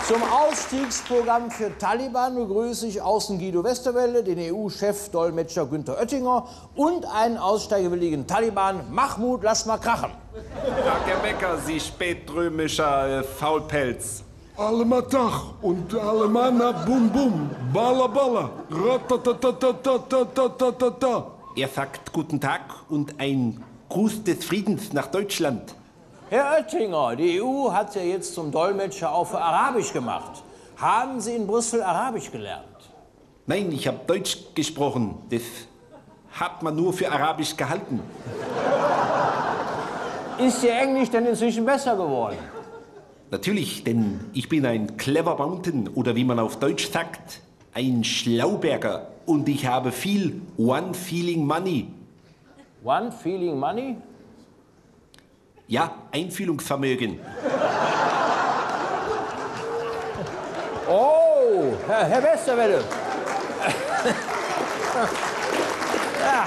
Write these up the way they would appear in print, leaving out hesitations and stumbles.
Zum Ausstiegsprogramm für Taliban begrüße ich außen Guido Westerwelle, den EU-Chefdolmetscher Günther Oettinger und einen aussteigewilligen Taliban, Mahmoud Lass mal krachen. Tag, Herr Becker, Sie spätrömischer Faulpelz. Allemaal Tag und allemaal na Bum Bum, Balla Balla, Ratatatatatatatata. Er sagt Guten Tag und ein Gruß des Friedens nach Deutschland. Herr Oettinger, die EU hat ja jetzt zum Dolmetscher auch für Arabisch gemacht. Haben Sie in Brüssel Arabisch gelernt? Nein, ich habe Deutsch gesprochen. Das hat man nur für Arabisch gehalten. Ist Ihr Englisch denn inzwischen besser geworden? Natürlich, denn ich bin ein clever Mountain oder wie man auf Deutsch sagt, ein Schlauberger. Und ich habe viel One Feeling Money. One Feeling Money? Ja, Einfühlungsvermögen. Oh, Herr Westerwelle. Ja.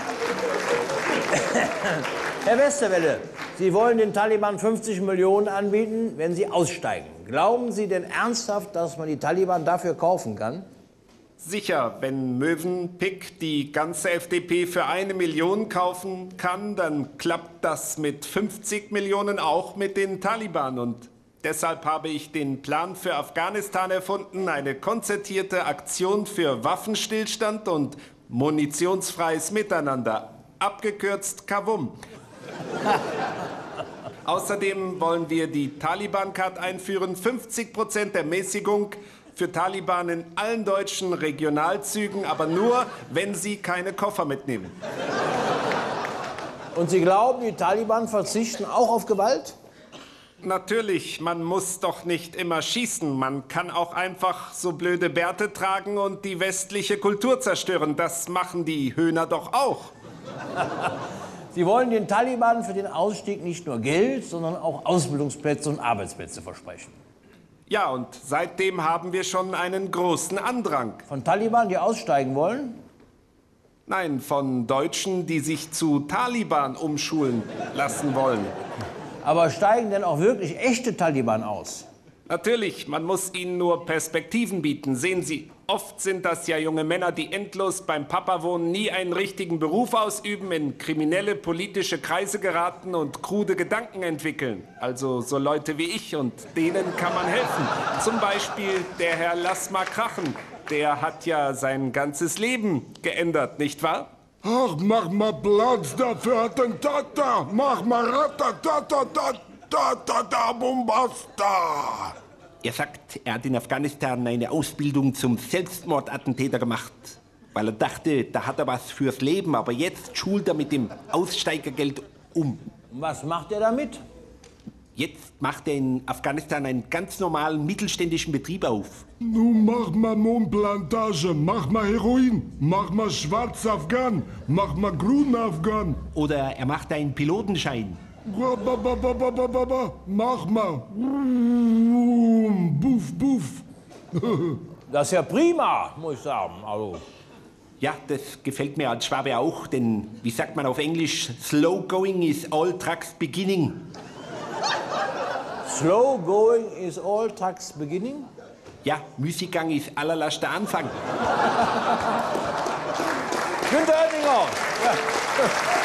Herr Westerwelle, Sie wollen den Taliban 50 Millionen anbieten, wenn sie aussteigen. Glauben Sie denn ernsthaft, dass man die Taliban dafür kaufen kann? Sicher, wenn Mövenpick die ganze FDP für 1 Million kaufen kann, dann klappt das mit 50 Millionen auch mit den Taliban. Und deshalb habe ich den Plan für Afghanistan erfunden, eine konzertierte Aktion für Waffenstillstand und munitionsfreies Miteinander, abgekürzt KAWUM. Außerdem wollen wir die Taliban-Card einführen, 50% der Mäßigung für Taliban in allen deutschen Regionalzügen, aber nur, wenn sie keine Koffer mitnehmen. Und Sie glauben, die Taliban verzichten auch auf Gewalt? Natürlich, man muss doch nicht immer schießen. Man kann auch einfach so blöde Bärte tragen und die westliche Kultur zerstören. Das machen die Höhner doch auch. Sie wollen den Taliban für den Ausstieg nicht nur Geld, sondern auch Ausbildungsplätze und Arbeitsplätze versprechen. Ja, und seitdem haben wir schon einen großen Andrang. Von Taliban, die aussteigen wollen? Nein, von Deutschen, die sich zu Taliban umschulen lassen wollen. Aber steigen denn auch wirklich echte Taliban aus? Natürlich, man muss ihnen nur Perspektiven bieten. Sehen Sie, oft sind das ja junge Männer, die endlos beim Papa wohnen, nie einen richtigen Beruf ausüben, in kriminelle politische Kreise geraten und krude Gedanken entwickeln. Also so Leute wie ich, und denen kann man helfen. Zum Beispiel der Herr Lass mal krachen. Der hat ja sein ganzes Leben geändert, nicht wahr? Ach, mach mal Platz da für Attentate, mach mal Ratatatatata. Bombasta! Er sagt, er hat in Afghanistan eine Ausbildung zum Selbstmordattentäter gemacht, weil er dachte, da hat er was fürs Leben, aber jetzt schult er mit dem Aussteigergeld um. Und was macht er damit? Jetzt macht er in Afghanistan einen ganz normalen mittelständischen Betrieb auf. Nun mach mal Mondplantage, mach mal Heroin, mach mal Schwarz-Afghan, mach mal Grün-Afghan. Oder er macht einen Pilotenschein. Mach mal. Buff, buff. Das ist ja prima, muss ich sagen. Also. Ja, das gefällt mir als Schwabe auch, denn, wie sagt man auf Englisch, slow going is all trucks beginning. Slow going is all trucks beginning? Ja, Müßiggang ist allerletzter Anfang. Günther Oettinger! Ja.